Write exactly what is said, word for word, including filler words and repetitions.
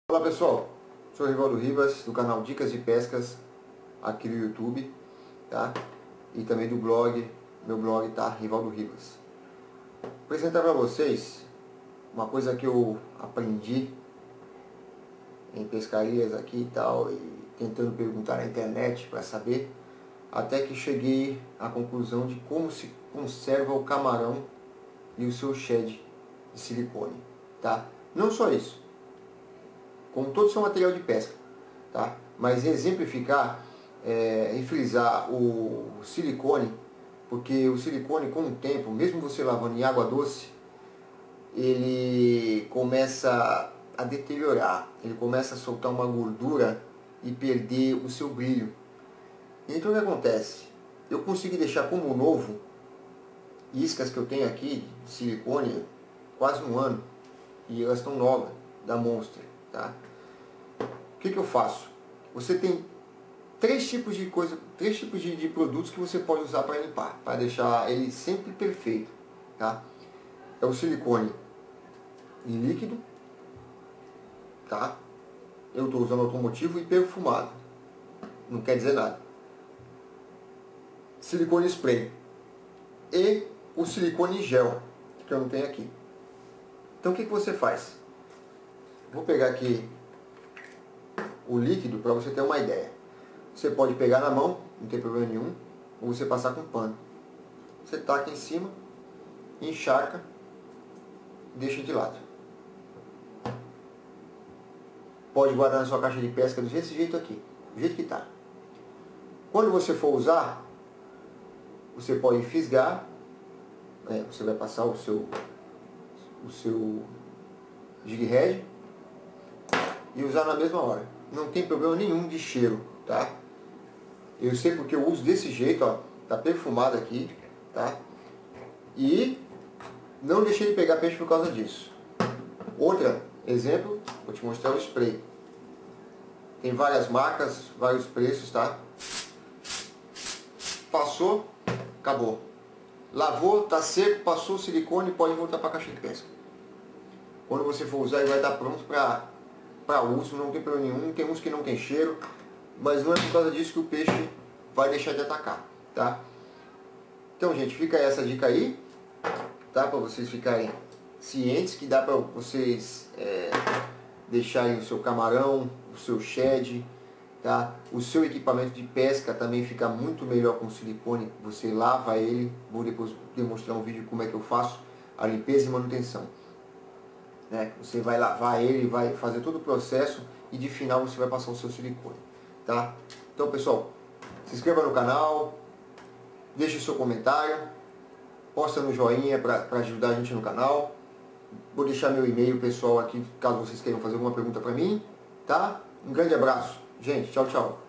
Olá pessoal, sou o Rivaldo Ribas do canal Dicas de Pescas aqui no YouTube, tá? E também do blog, meu blog tá Rivaldo Ribas. Vou apresentar para vocês uma coisa que eu aprendi em pescarias aqui e tal, e tentando perguntar na internet para saber, até que cheguei à conclusão de como se conserva o camarão e o seu shed de silicone, tá? Não só isso, como todo o seu material de pesca, tá? Mas exemplificar é, e frisar o silicone, porque o silicone com o tempo, mesmo você lavando em água doce, ele começa a deteriorar, ele começa a soltar uma gordura e perder o seu brilho. Então o que acontece? Eu consegui deixar como novo iscas que eu tenho aqui de silicone quase um ano e elas estão novas, da Monster, tá? O que que eu faço? Você tem três tipos de coisa, três tipos de, de produtos que você pode usar para limpar, para deixar ele sempre perfeito, tá? É o silicone em líquido, tá? Eu estou usando automotivo e perfumado, não quer dizer nada. Silicone spray e o silicone em gel, que eu não tenho aqui. Então o que que você faz? Vou pegar aqui o líquido para você ter uma ideia. Você pode pegar na mão, não tem problema nenhum, ou você passar com pano. Você taca em cima, encharca, deixa de lado. Pode guardar na sua caixa de pesca desse jeito aqui, do jeito que está. Quando você for usar, você pode fisgar, né, você vai passar o seu, o seu jig head e usar na mesma hora. Não tem problema nenhum de cheiro, tá? Eu sei porque eu uso desse jeito, ó, tá perfumado aqui, tá? E não deixei de pegar peixe por causa disso. Outro exemplo, vou te mostrar o spray. Tem várias marcas, vários preços, tá? Passou, acabou. Lavou, tá seco, passou o silicone, pode voltar para a caixa de pesca. Quando você for usar, ele vai estar pronto para para uso, não tem problema nenhum. Tem uns que não tem cheiro, mas não é por causa disso que o peixe vai deixar de atacar, tá? Então, gente, fica essa dica aí, tá? Para vocês ficarem cientes que dá para vocês é, deixarem o seu camarão, o seu shed, tá? O seu equipamento de pesca também fica muito melhor com silicone. Você lava ele, vou depois demonstrar um vídeo como é que eu faço a limpeza e manutenção. Né? Você vai lavar ele, vai fazer todo o processo e de final você vai passar o seu silicone, tá? Então pessoal, se inscreva no canal, deixe o seu comentário, posta no joinha para ajudar a gente no canal. Vou deixar meu e-mail pessoal aqui caso vocês queiram fazer alguma pergunta para mim, tá? Um grande abraço, gente, tchau, tchau.